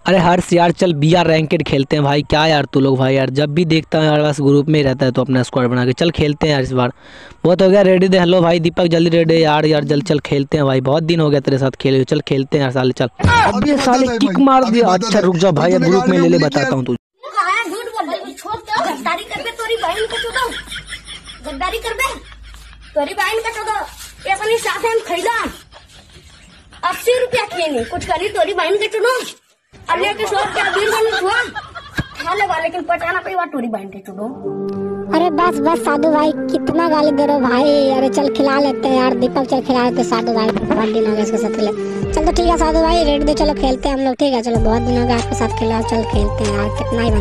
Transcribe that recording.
अरे हर्ष यार चल बीआर रैंकेड खेलते हैं भाई। क्या यार तू लोग भाई, यार जब भी देखता हूँ यार बस ग्रुप में ही रहता है तो अपना स्क्वाड बना के चल खेलते हैं यार इस बार। बहुत हो गया रेडी दे। हेलो भाई दीपक जल्दी रेडी यार, यार जल्द चल खेलते हैं भाई, बहुत दिन हो गया तेरे साथ खेले हुए। चल खेलते हैं यार साले चल। अबे साले किक मार दिया। अच्छा रुक जा भाई, अब ग्रुप में ले ले बताता हूँ तुझे। गद्दारी कर बे तोरी बहन का चोदो ये अपनी साथ हम खरीदा 80 रुपया खेने कुछ करी तोरी बहन के चुनो अन्य के 100 रुपया बीर बन हुआ खा ले वाले लेकिन पटाना पे बात तोरी बहन के चुनो। अरे बस बस साधु भाई कितना गाली दे रहे हो भाई। अरे चल खिला लेते हैं यार दीपक, चल खिला लेते साधु भाई, बहुत दिन हो गया इसके साथ खेले। चल तो ठीक है साधु भाई रेडी दे, चलो खेलते हैं हम लोग। ठीक है चलो बहुत दिन हो गया आपके साथ खेला, चल खेलते हैं यार कितना ही